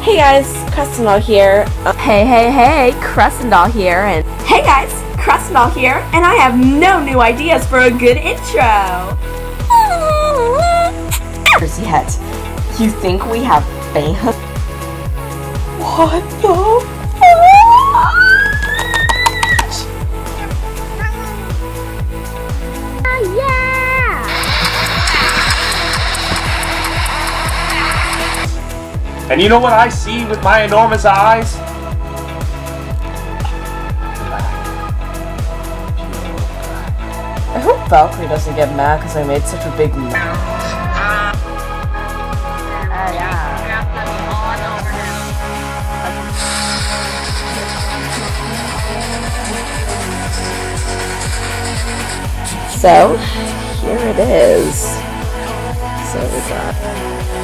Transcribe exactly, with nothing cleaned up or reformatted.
Hey guys, Crescendoll here. Uh, hey, hey, hey, Crescendoll here, and hey guys, Crescendoll here, and I have no new ideas for a good intro. Yet, you think we have fans? What the? And you know what I see with my enormous eyes? I hope Valkyrie doesn't get mad because I made such a big mess. Uh, yeah. So, here it is. So we got